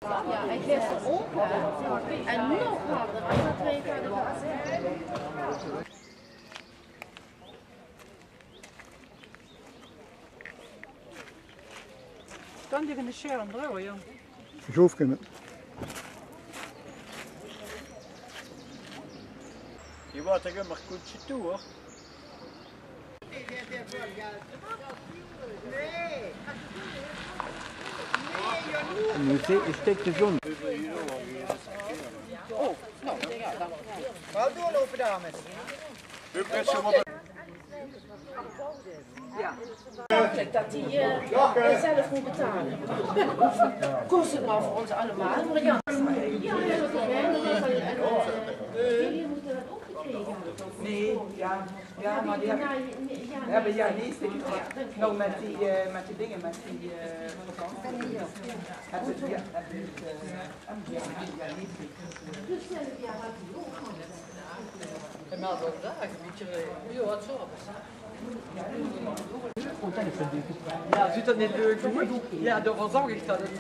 Ja, ik leg ze op en nog harder als dat 2 keer gaat. Kan je in de scherm draaien, ja? Geloof ik in het. Je wordt er immer goed toe hoor. Nu steekt de zon. Oh, nou, ja, dan. Wel doorlopen, dames. Ja. Dat die zelf moet betalen. Kost het maar voor ons allemaal. Maar ja, jullie moeten dat ook gekregen hebben. Nee, ja, maar die hebben ja niet. Nou, met die dingen, met die vakantie. Hebben ze ja niet. En nou ook daar, een beetje. Ja, wat zo. Ja, ziet dat niet leuk uit? Ja, daarvan zag ik dat.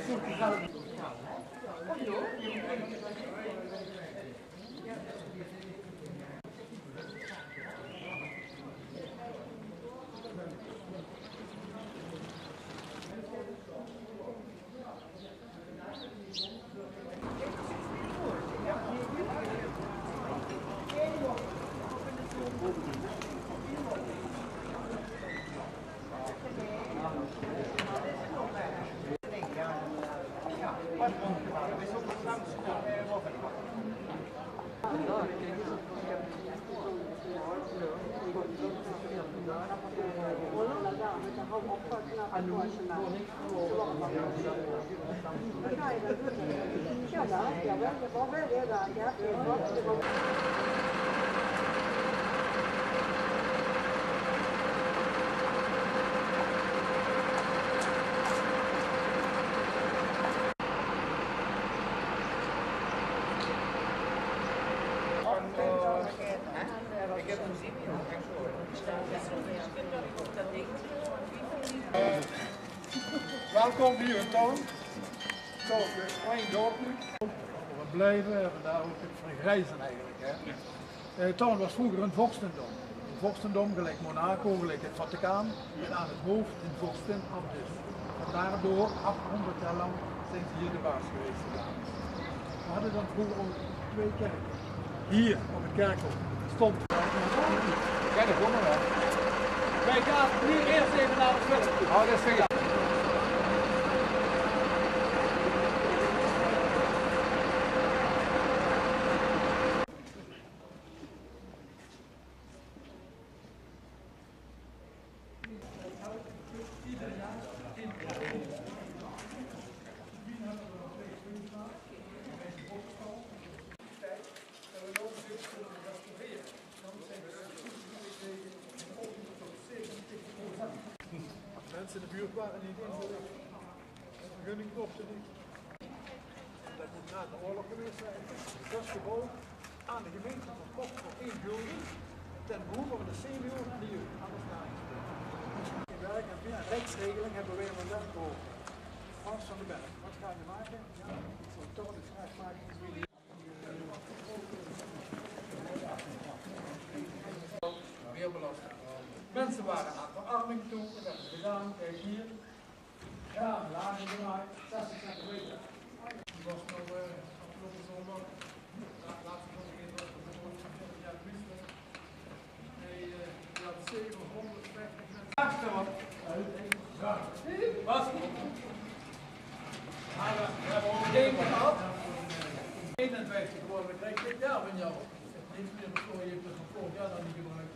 Welkom hier in Toon. Toon is een klein dorpje. We blijven en daar ook het vergrijzen eigenlijk. Toon was vroeger een vorstendom. Een vorstendom gelijk Monaco, gelijk het Vaticaan. En aan het hoofd een vorstin abdis. En daardoor 800 jaar lang zijn ze hier de baas geweest. We hadden dan vroeger ook 2 kerken. Hier op het kerkhof stond. Kijk, dat komt wel. Wij gaan nu eerst even naar de film. Oh, dat is veel. Mensen in de buurt waren niet in. De vergunning klopte niet. Dat moet na de oorlog geweest zijn. Dat is gewoon aan de gemeente verkocht voor 1 gulden. Ten behoeve van de senior en de jeugd. Anders na. In werk en via rechtsregeling hebben we een wet voor Frans van den Berg. Wat ga je maken? Ja, voor toch de graag maken. Weer belasting. Mensen waren aan verarming toe, dat hebben ze gedaan, kijk hier. Ja, lagen gemaakt, 60 centimeter. Die was nog afgelopen zomer, laatste nog een keer was het voor 20 jaar Christus. Hij had 750 mensen. Laatste wat? Wat? We hebben ook een gehad. 51 geworden, krijg ik dit jaar van jou. Niks meer voor je hebt het van vorig jaar dan niet gebruikt.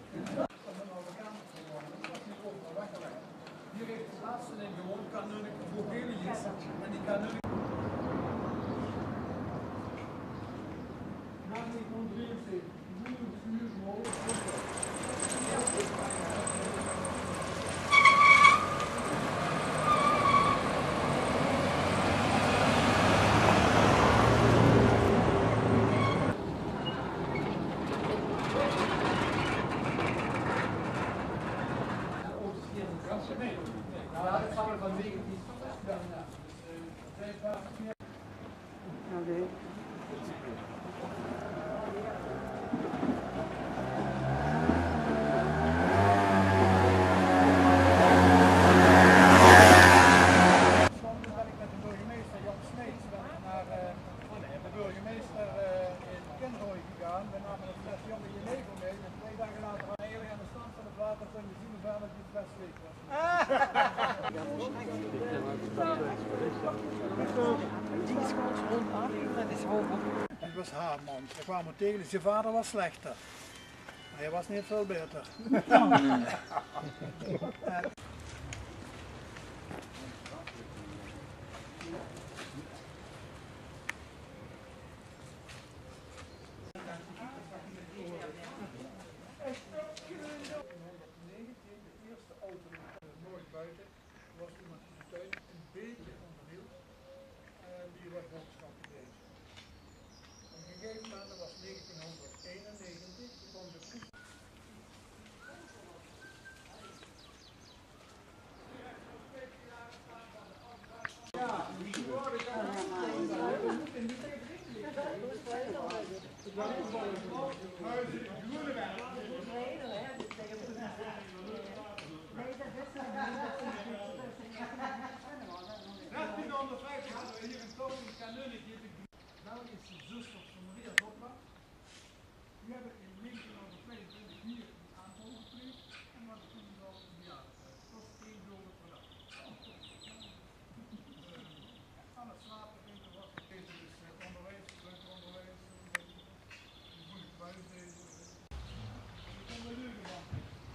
Hier heeft de laatste in gewoon kanunnik voor Belius en die kanunnik. Na 1973, nieuw vuurmolen. Ja, dat gaan we van wegen die. Oké. We namen een fles jonge jenever mee en 2 dagen later eigenlijk aan de stand van het water kon je zien hoe ver dat die fles leeg was. Die is gewoon rondaf, dat is hoger. Het was haar man. Ze kwamen tegen, zijn vader was slechter. Hij was niet veel beter. Nooit buiten. Er was iemand in de tuin een beetje onderhield en die werd boodschappen bezig. Op een gegeven moment, dat was 1991, kwam de koe. Nou is de zuster van Maria Doppa. Die hebben in 1922 hier een aantal gepleegd en wat toen al een jaar. Dat was 1 gulden per dag. Aan het slapen eten was deze dus onderwijs, leuk onderwijs, een goede thuis deze. Ik kon wel leugen man.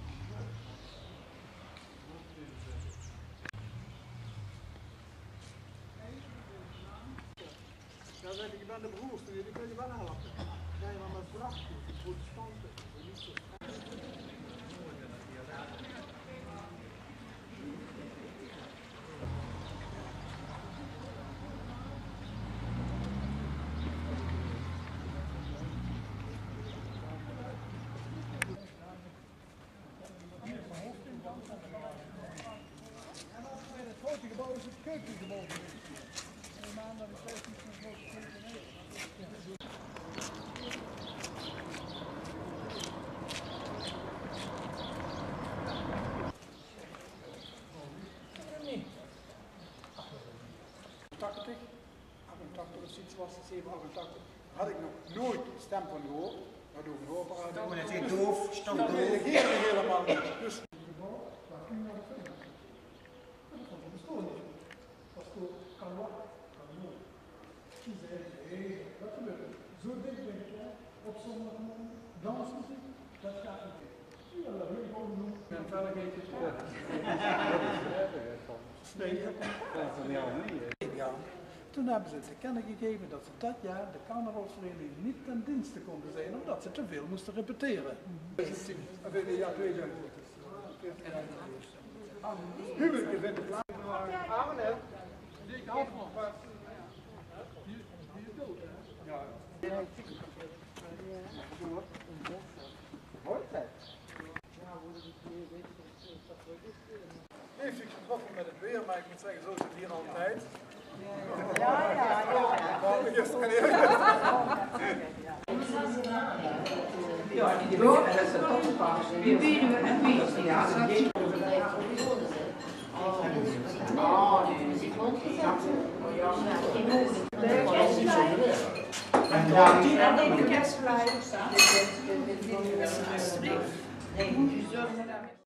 Dan zeg ik, je bent de broerste, die kun je wel helpen. Nee, maar met vracht, protestanten, niet zo. En als we in het grote gebouw is het keukengebouw geweest. En maandag is het niet zo'n grote keuken. Dat is iets was 788. Had ik nog nooit stem van gehoord. Waardoor ik gehoord had. Het is doof, stond Dat reageerde helemaal niet. Dus waar ging naar de film? Dat bestond niet. Dat was door Canois. Die zei, hé, wat gebeurt er? Zo dik ben ik, op zondagmorgen, dansmuziek, dat gaat niet. Ja, dat wil ik gewoon doen. En verder geef je het ja. Toen hebben ze te kennen gegeven dat ze dat jaar de carnavalsvereniging niet ten dienste konden zijn, omdat ze te veel moesten repeteren. Ja, 2000. Huwelijken vinden plaats. Amen. Die ik af nog was. Die is dood, hè? Ja. Heeft zich getroffen met het weer, maar ik moet zeggen, zo is het hier altijd. Ja. Ja, die is een toppenpas. Wie bieden we en wie is die? Ja, dat is en neem ik kerstflyer. Alsjeblieft. Nee,